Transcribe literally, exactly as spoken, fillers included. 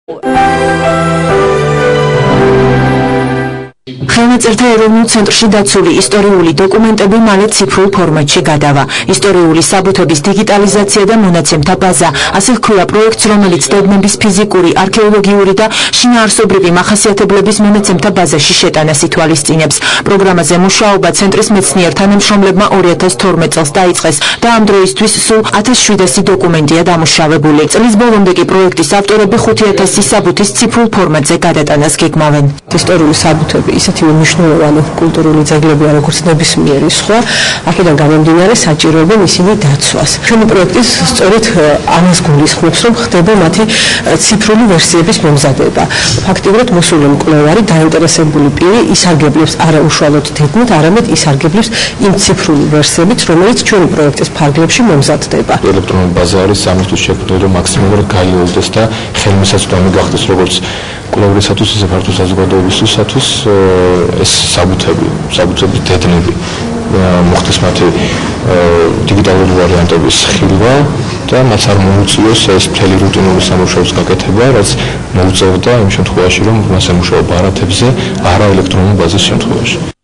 ხელნაწერთა ეროვნულ ცენტრში დაცული ისტორიული დოკუმენტები მალე ციფრულ ფორმატში გადავა. ისტორიული საბუთების დიგიტალიზაცია და მონაცემთა ბაზა, ასე ჰქვია პროექტს, რომელიც დედნების ფიზიკური, არქეოლოგიური და შინაარსობრივი მახასიათებლების მონაცემთა ბაზაში შეტანას ითვალისწინებს. პროგრამაზე მუშაობა ცენტრის მეცნიერ თანამშრომლებმა ორი ათას თორმეტ წელს დაიწყეს და ამ დროისთვის სულ ათას შვიდასი დოკუმენტია დამუშავებული. წლის ბოლომდე კი პროექტის ავტორები ხუთი ათასი საბუთის ციფრულ ფორმატზე გადატანას გეგმავენ. ისტორიული საბუთები ისეთი მნიშვნელოვანი კულტურული ძეგლებია, როგორც ნებისმიერი სხვა, აქედან გამომდინარე საჭიროებენ ისინი დაცვას. ჩვენი პროექტი სწორედ ამას გულისხმობს, რომ ხდება მათი ციფრული ვერსიების მომზადება. ფაქტიურად მოსული მკვლევარი დაინტერესებული პირი ისარგებლებს არა უშუალოდ დედნით, არამედ ისარგებლებს იმ ციფრული ვერსიებით, რომელიც ჩვენი პროექტის ფარგლებში მომზადდება. ელექტრონული ბაზა არის სამისთვის შექმნილი, რომ მაქსიმალურად გაიოლდეს და ხელმისაწვდომი გახდეს როგორც კვლევრისათვის, ისე ფართო საზოგადოებისათვის ეს საბუთები, საბუთები დედნები მოხდეს მათი დიგიტალური ვარიანტების ხილვა და მათ არ მოუწიოს ეს მთელი რუტინული სამუშაოს გაკეთება, რაც მოუწევდა იმ შემთხვევაში, რომ მას ემუშავა ბარათებზე, არა ელექტრონული ბაზის შემთხვევაში.